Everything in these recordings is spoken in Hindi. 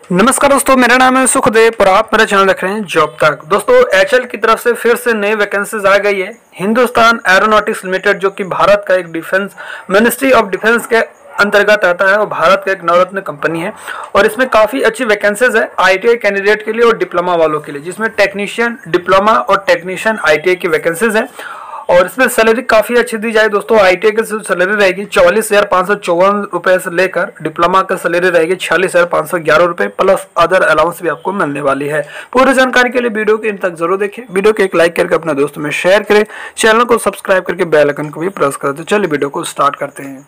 नमस्कार दोस्तों, मेरा नाम है सुखदेव और आप मेरा चैनल देख रहे हैं जॉब तक। दोस्तों, एचएल की तरफ से फिर से नई वैकेंसीज आ गई है। हिंदुस्तान एरोनॉटिक्स लिमिटेड जो कि भारत का एक डिफेंस मिनिस्ट्री ऑफ डिफेंस के अंतर्गत आता है और भारत का एक नवरत्न कंपनी है और इसमें काफ़ी अच्छी वैकेंसीज है आईटीआई कैंडिडेट के लिए और डिप्लोमा वालों के लिए, जिसमें टेक्नीशियन डिप्लोमा और टेक्नीशियन आईटीआई की वैकेंसीज है और इसमें सैलरी काफ़ी अच्छी दी जाए। दोस्तों, आईटीआई की सैलरी रहेगी 44,554 रुपये से लेकर डिप्लोमा का सैलरी रहेगी 46,511 रुपये प्लस अदर अलाउंस भी आपको मिलने वाली है। पूरी जानकारी के लिए वीडियो के इन तक जरूर देखें, वीडियो को एक लाइक करके अपने दोस्तों में शेयर करें, चैनल को सब्सक्राइब करके बेल आइकन को भी प्रेस कर दें। चलिए वीडियो को स्टार्ट करते हैं।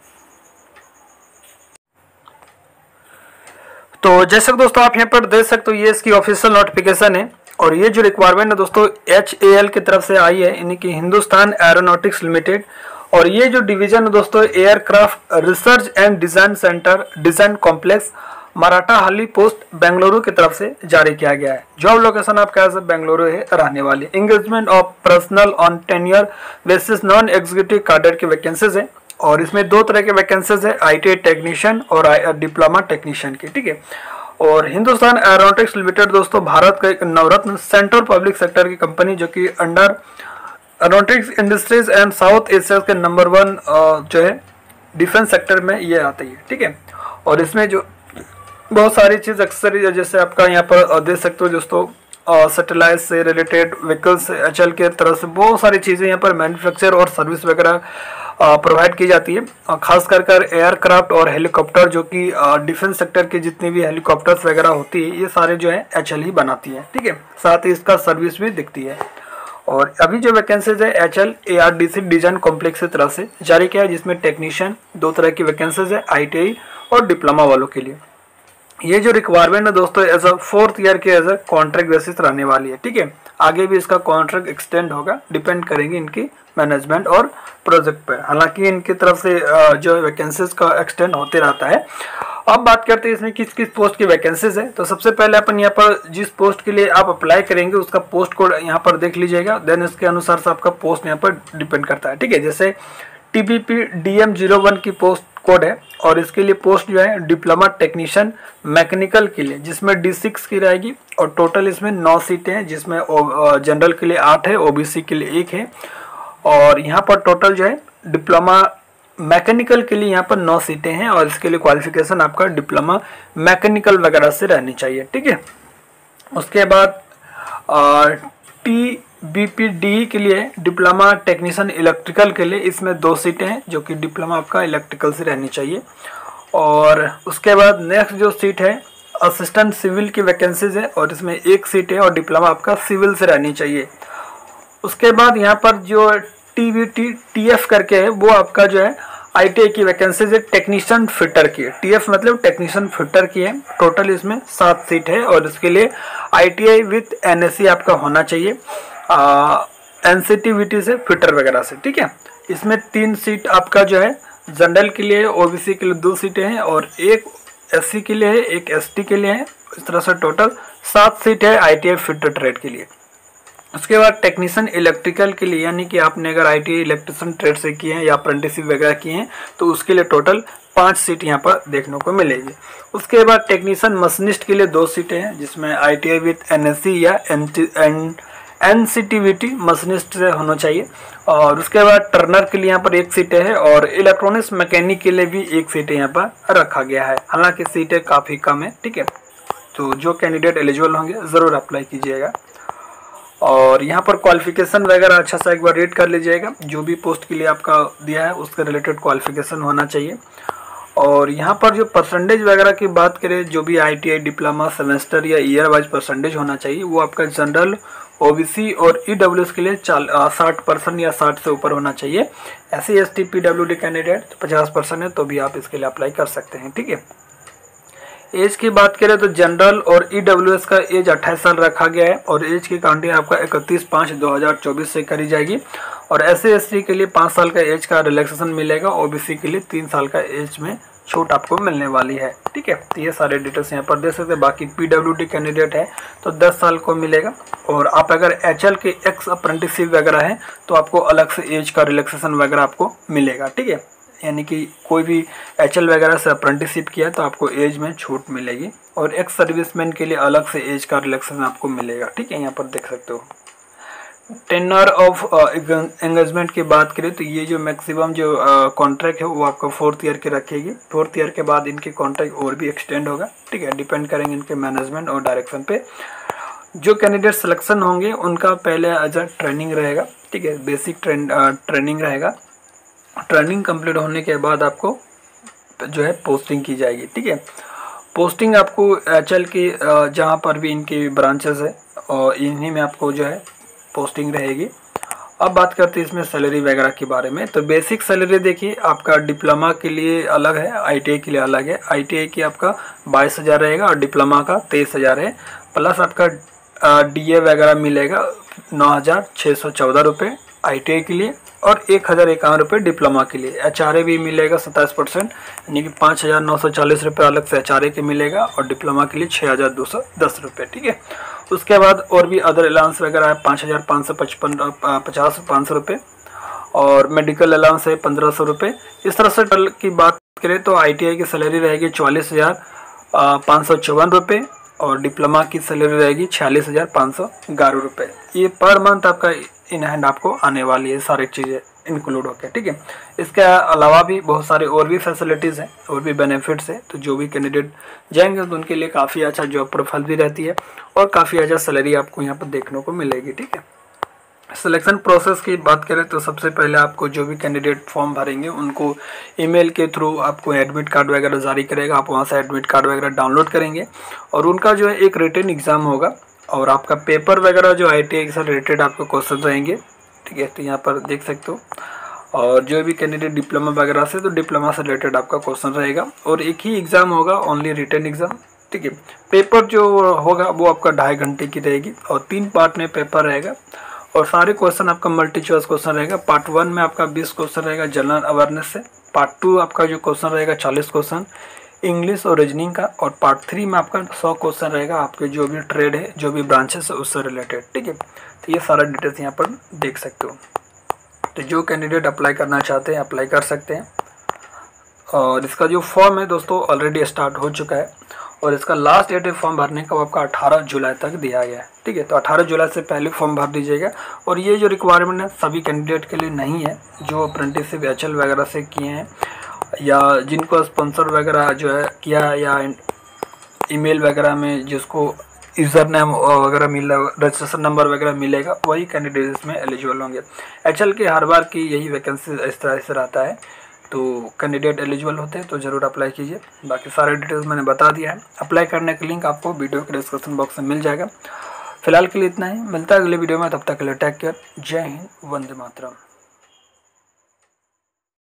तो जैसे दोस्तों आप यहाँ पर देख सकते हो, ये इसकी ऑफिशियल नोटिफिकेशन है और ये जो रिक्वायरमेंट है दोस्तों HAL की तरफ से आई है, यानी कि हिंदुस्तान एरोनॉटिक्स लिमिटेड। और ये जो डिवीजन है दोस्तों aircraft research and design centre design complex Marathahalli post Bengaluru की तरफ से जारी किया गया है। जॉब लोकेशन आपका बेंगलुरु है रहने वाली। Engagement of personal on tenure basis non executive cadre की वैकेंसीज है और इसमें दो तरह के वैकेंसीज है, आईटीआई टेक्नीशियन और डिप्लोमा टेक्नीशियन की, ठीक है। और हिंदुस्तान एरोनॉटिक्स लिमिटेड दोस्तों भारत का एक नवरत्न सेंट्रल पब्लिक सेक्टर की कंपनी जो कि under aeronautics industries and South Asia के नंबर 1 जो है डिफेंस सेक्टर में ये आती है, ठीक है। और इसमें जो बहुत सारी चीज़ अक्सर जैसे आपका यहाँ पर देख सकते हो दोस्तों, सैटेलाइट से रिलेटेड व्हीकल्स एचएल के तरफ से बहुत सारी चीज़ें यहाँ पर मैन्युफैक्चर और सर्विस वगैरह प्रोवाइड की जाती है। खास कर एयरक्राफ्ट और हेलीकॉप्टर जो कि डिफेंस सेक्टर के जितनी भी हेलीकॉप्टर्स वगैरह होती है ये सारे जो है एचएल ही बनाती है, ठीक है। साथ ही इसका सर्विस भी दिखती है। और अभी जो वैकेंसीज है HAL ARDC डिजाइन कॉम्प्लेक्स की तरफ से जारी किया है, जिसमें टेक्नीशियन दो तरह की वैकेंसीज है, आईटीआई और डिप्लोमा वालों के लिए। ये जो रिक्वायरमेंट है दोस्तों एज अ 4th ईयर के एज अ कॉन्ट्रैक्ट बेसिस रहने वाली है, ठीक है। आगे भी इसका कॉन्ट्रैक्ट एक्सटेंड होगा, डिपेंड करेंगे इनकी मैनेजमेंट और प्रोजेक्ट पर। हालांकि इनकी तरफ से जो वैकेंसीज का एक्सटेंड होते रहता है। अब बात करते हैं इसमें किस किस पोस्ट की वैकेंसीज है। तो सबसे पहले अपन यहाँ पर जिस पोस्ट के लिए आप अप्लाई करेंगे उसका पोस्ट कोड यहाँ पर देख लीजिएगा, देन इसके अनुसार से आपका पोस्ट यहाँ पर डिपेंड करता है, ठीक है। जैसे TBP DM01 की पोस्ट कोड है और इसके लिए पोस्ट जो है डिप्लोमा टेक्नीशियन मैकेनिकल के लिए, जिसमें D6 की रहेगी और टोटल इसमें 9 सीटें हैं, जिसमें जनरल के लिए 8 है, OBC के लिए 1 है। और यहाँ पर टोटल जो है डिप्लोमा मैकेनिकल के लिए यहाँ पर 9 सीटें हैं और इसके लिए क्वालिफिकेशन आपका डिप्लोमा मैकेनिकल वगैरह से रहनी चाहिए, ठीक है। उसके बाद TBPD के लिए डिप्लोमा टेक्नीशियन इलेक्ट्रिकल के लिए इसमें 2 सीटें हैं जो कि डिप्लोमा आपका इलेक्ट्रिकल से रहनी चाहिए। और उसके बाद नेक्स्ट जो सीट है असिस्टेंट सिविल की वैकेंसीज है और इसमें 1 सीट है और डिप्लोमा आपका सिविल से रहनी चाहिए। उसके बाद यहाँ पर जो TF करके है वो आपका जो है आईटीआई की वैकेंसीज है टेक्नीशियन फिटर की है। TF मतलब टेक्नीशियन फिटर की है। टोटल इसमें 7 सीट है और इसके लिए आईटीआई विथ NSC आपका होना चाहिए, NCTVT से फिटर वगैरह से, ठीक है। इसमें 3 सीट आपका जो है जनरल के लिए, OBC के लिए 2 सीटें हैं और 1 SC के लिए है, 1 ST के लिए है। इस तरह से टोटल 7 सीट है आईटीआई फिटर ट्रेड के लिए। उसके बाद टेक्नीशियन इलेक्ट्रिकल के लिए, यानी कि आपने अगर आईटीआई इलेक्ट्रिशियन ट्रेड से किए हैं या अप्रेंटिसशिप वगैरह किए हैं तो उसके लिए टोटल 5 सीट यहाँ पर देखने को मिलेगी। उसके बाद टेक्नीशियन मशीनिस्ट के लिए 2 सीटें हैं, जिसमें आईटीआई विथ NSC या NCTVT मशीनिस्ट से होना चाहिए। और उसके बाद टर्नर के लिए यहाँ पर 1 सीट है और इलेक्ट्रॉनिक्स मैकेनिक के लिए भी 1 सीट यहाँ पर रखा गया है। हालांकि सीटें काफ़ी कम है, ठीक है। तो जो कैंडिडेट एलिजिबल होंगे ज़रूर अप्लाई कीजिएगा। और यहाँ पर क्वालिफिकेशन वगैरह अच्छा सा एक बार रीड कर लीजिएगा, जो भी पोस्ट के लिए आपका दिया है उसके रिलेटेड क्वालिफिकेशन होना चाहिए। और यहाँ पर जो परसेंटेज वगैरह की बात करें, जो भी आईटीआई डिप्लोमा सेमेस्टर या ईयर वाइज परसेंटेज होना चाहिए वो आपका जनरल, OBC और EWS के लिए 60% या 60 से ऊपर होना चाहिए। SC ST PWD कैंडिडेट 50% है तो भी आप इसके लिए अप्लाई कर सकते हैं, ठीक है। एज की बात करें तो जनरल और EWS का एज 28 साल रखा गया है और एज की काउंटिंग आपका 31/5/2024 से करी जाएगी। और SC ST के लिए 5 साल का एज का रिलैक्सेशन मिलेगा, OBC के लिए 3 साल का एज में छूट आपको मिलने वाली है, ठीक है। तो ये सारे डिटेल्स यहाँ पर दे सकते हैं। बाकी PWD कैंडिडेट है तो 10 साल को मिलेगा और आप अगर HAL के एक्स अप्रेंटिसशिप वगैरह है तो आपको अलग से एज का रिलैक्सेशन वगैरह आपको मिलेगा, ठीक है। यानी कि कोई भी HL वगैरह से अप्रेंटिसशिप किया तो आपको एज में छूट मिलेगी। और एक्स सर्विसमैन के लिए अलग से एज का रिलैक्सेशन आपको मिलेगा, ठीक है, यहाँ पर देख सकते हो। टेन्योर ऑफ एंगेजमेंट की बात करें तो ये जो मैक्सिमम जो कॉन्ट्रैक्ट है वो आपको 4th ईयर की रखेगी। 4th ईयर के बाद इनके कॉन्ट्रैक्ट और भी एक्सटेंड होगा, ठीक है, डिपेंड करेंगे इनके मैनेजमेंट और डायरेक्शन पे। जो कैंडिडेट सिलेक्शन होंगे उनका पहले एज ट्रेनिंग रहेगा, ठीक है, बेसिक ट्रेनिंग रहेगा। ट्रेनिंग कंप्लीट होने के बाद आपको जो है पोस्टिंग की जाएगी, ठीक है। पोस्टिंग आपको HL की जहाँ पर भी इनकी ब्रांचेस है और इन्हीं में आपको जो है पोस्टिंग रहेगी। अब बात करते हैं इसमें सैलरी वगैरह के बारे में। तो बेसिक सैलरी देखिए आपका डिप्लोमा के लिए अलग है, ITI के लिए अलग है। ITI की आपका 22,000 रहेगा और डिप्लोमा का 23,000 है। प्लस आपका DA वगैरह मिलेगा 9,614 रुपये ITI के लिए और 1,051 रुपये डिप्लोमा के लिए। HRA भी मिलेगा 27%, यानी कि 5,940 रुपये अलग से HRA के मिलेगा और डिप्लोमा के लिए 6,210 रुपये, ठीक है। उसके बाद और भी अदर अलाउंस वगैरह है 5,550 रुपये और मेडिकल अलाउंस है 1,500 रुपये। इस तरह से टोटल की बात करें तो ITI की सैलरी रहेगी 44,554 रुपये और डिप्लोमा की सैलरी रहेगी 46,511 रुपये। ये पर मंथ आपका इन हैंड आपको आने वाली है, सारी चीज़ें इंक्लूड होकर, ठीक है। इसके अलावा भी बहुत सारे और भी फैसिलिटीज़ हैं और भी बेनिफिट्स हैं, तो जो भी कैंडिडेट जाएंगे तो उनके लिए काफ़ी अच्छा जॉब प्रोफाइल भी रहती है और काफ़ी अच्छा सैलरी आपको यहाँ पर देखने को मिलेगी, ठीक है। सिलेक्शन प्रोसेस की बात करें तो सबसे पहले आपको जो भी कैंडिडेट फॉर्म भरेंगे उनको ईमेल के थ्रू आपको एडमिट कार्ड वगैरह जारी करेगा। आप वहाँ से एडमिट कार्ड वगैरह डाउनलोड करेंगे और उनका जो है एक रिटन एग्ज़ाम होगा और आपका पेपर वगैरह जो ITI के साथ रिलेटेड आपको क्वेश्चन रहेंगे, ठीक है, तो यहाँ पर देख सकते हो। और जो भी कैंडिडेट डिप्लोमा वगैरह से तो डिप्लोमा से रिलेटेड आपका क्वेश्चन रहेगा और एक ही एग्ज़ाम होगा, ओनली रिटन एग्ज़ाम, ठीक है। पेपर जो होगा वो आपका 2.5 घंटे की रहेगी और 3 पार्ट में पेपर रहेगा और सारे क्वेश्चन आपका मल्टी चॉइस क्वेश्चन रहेगा। पार्ट 1 में आपका 20 क्वेश्चन रहेगा जनरल अवेयरनेस से। पार्ट 2 आपका जो क्वेश्चन रहेगा 40 क्वेश्चन इंग्लिश और रीजनिंग का और पार्ट 3 में आपका 100 क्वेश्चन रहेगा आपके जो भी ट्रेड है, जो भी ब्रांचेस है उससे रिलेटेड, ठीक है। तो ये सारा डिटेल्स यहाँ पर देख सकते हो। तो जो कैंडिडेट अप्लाई करना चाहते हैं अप्लाई कर सकते हैं और इसका जो फॉर्म है दोस्तों ऑलरेडी स्टार्ट हो चुका है और इसका लास्ट डेट है फॉर्म भरने का आपका 18 जुलाई तक दिया गया है, ठीक है। तो 18 जुलाई से पहले फॉर्म भर दीजिएगा और ये जो रिक्वायरमेंट है सभी कैंडिडेट के लिए नहीं है जो अप्रेंटिसशिप HL वगैरह से किए हैं या जिनको स्पॉन्सर वगैरह जो है किया या ईमेल वगैरह में जिसको यूज़र नेम वगैरह मिला, रजिस्ट्रेशन नंबर वगैरह मिलेगा, वही कैंडिडेट इसमें एलिजिबल होंगे। HL के हर बार की यही वैकेंसी इस तरह से रहता है, तो कैंडिडेट एलिजिबल होते हैं तो ज़रूर अप्लाई कीजिए। बाकी सारे डिटेल्स मैंने बता दिया है। अप्लाई करने का लिंक आपको वीडियो के डिस्क्रिप्शन बॉक्स में मिल जाएगा। फिलहाल के लिए इतना ही, मिलता है अगले वीडियो में, तब तक के लिए टेक केयर। जय हिंद, वंदे मातरम।